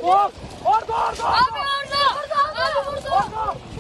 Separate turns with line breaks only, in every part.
Orada. Orada.
Abi orada. Abi burada. Burada abi.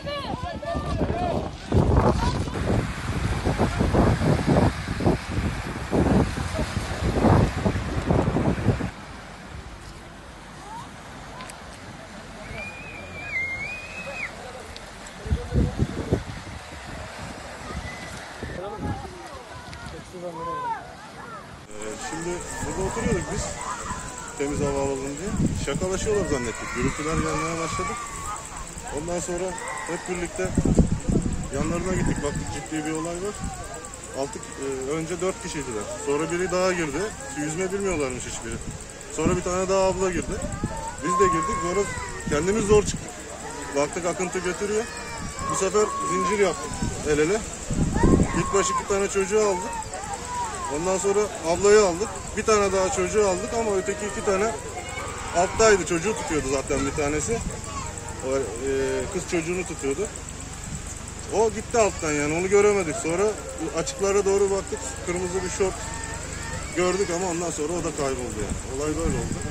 Şimdi burada oturuyorduk biz. Temiz hava alalım diye. Şakalaşıyorlar zannettik. Gürültüler gelmeye başladı. Ondan sonra hep birlikte yanlarına gittik. Baktık ciddi bir olay var. Önce 4 kişiydiler. Sonra biri daha girdi. Yüzme bilmiyorlarmış hiçbiri. Sonra bir tane daha abla girdi. Biz de girdik. Sonra kendimiz zor çıktık. Baktık akıntı götürüyor. Bu sefer zincir yaptık el ele. İlk baş 2 tane çocuğu aldık. Ondan sonra ablayı aldık. Bir tane daha çocuğu aldık ama öteki 2 tane alttaydı. Çocuğu tutuyordu zaten bir tanesi. O, kız çocuğunu tutuyordu. O gitti alttan, yani onu göremedik. Sonra açıklara doğru baktık. Kırmızı bir şort gördük ama ondan sonra o da kayboldu yani. Olay böyle oldu.